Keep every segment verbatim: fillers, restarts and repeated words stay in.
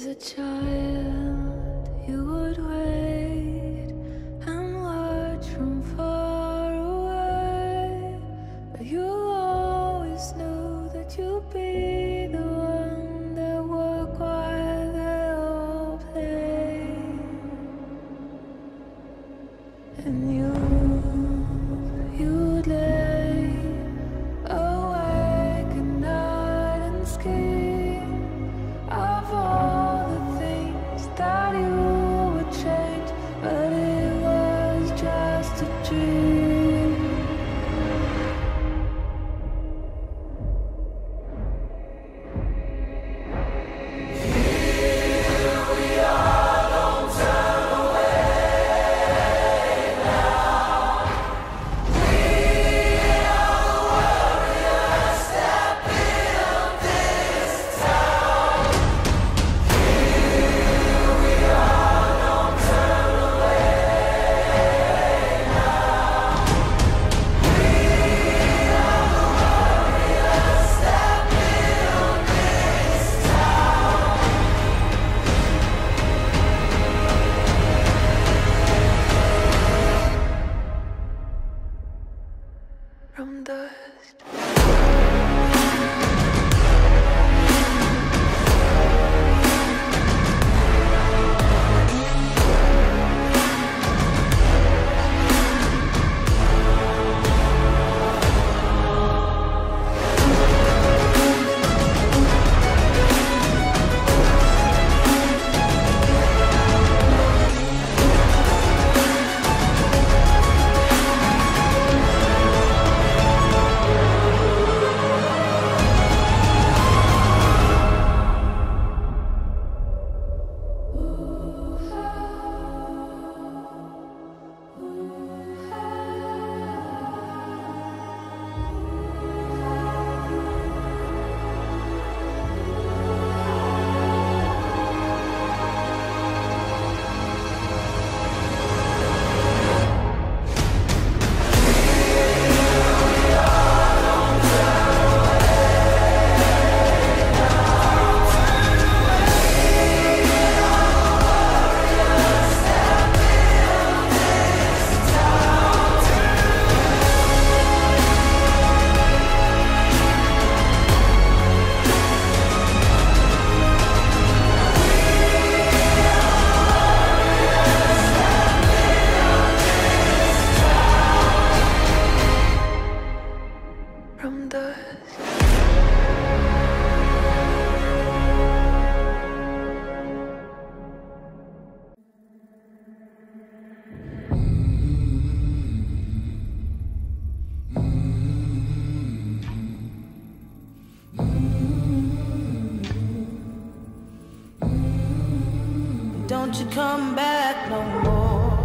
As a child, you would wait and watch from far away, but you always knew that you'd be the one that would while they all play. And you, you'd lay awake at night and scheme of all the things that you would change, but it was just a dream. Here we are, don't turn away now. We are the warriors that built this town. Here we are, don't turn away now. We are the warriors that built this town. From dust. From dust. Don't you come back no more.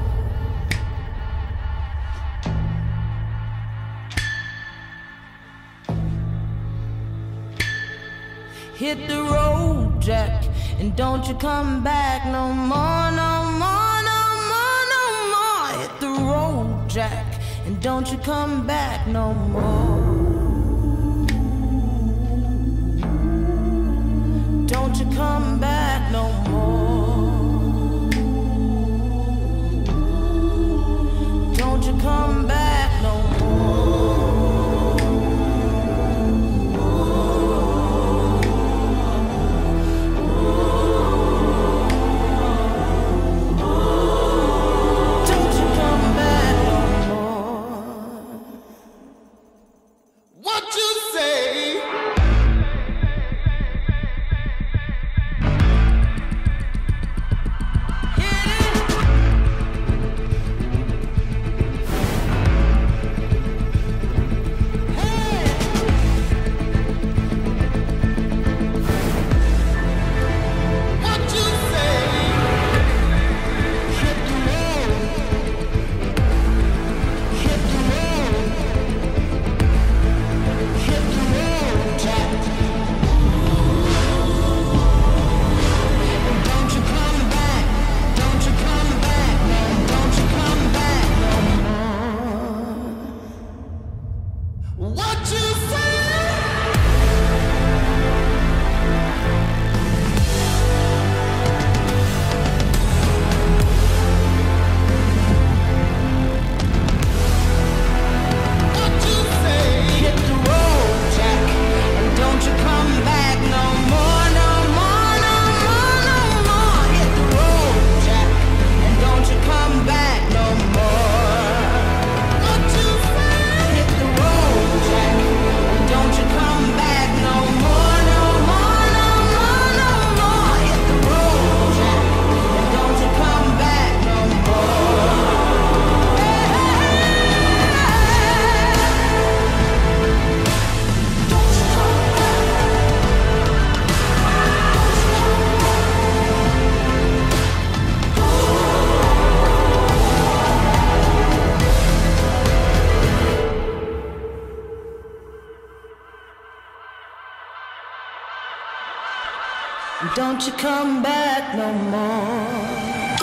Hit the road, Jack, and don't you come back no more, no more, no more, no more. Hit the road, Jack, and don't you come back no more. Don't you come back no more. Don't you come back no more. Don't you come back no more. What you say? and don't you come back no more.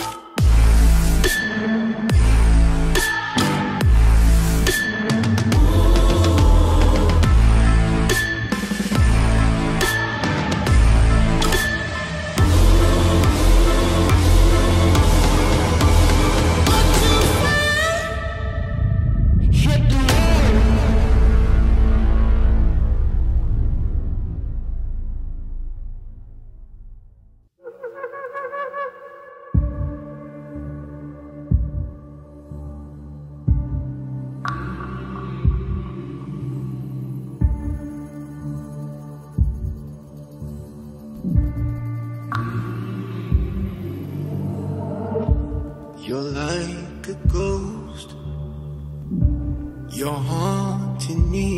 You're like a ghost, you're haunting me,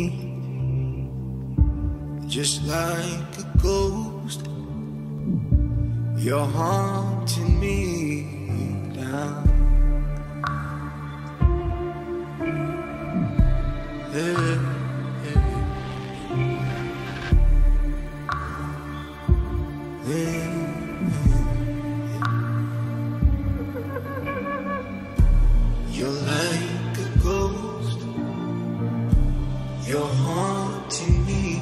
just like a ghost, you're haunting me now. Hey, hey, hey. You're like a ghost, you're haunting me,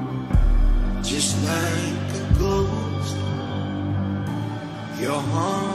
just like a ghost, you're haunting me.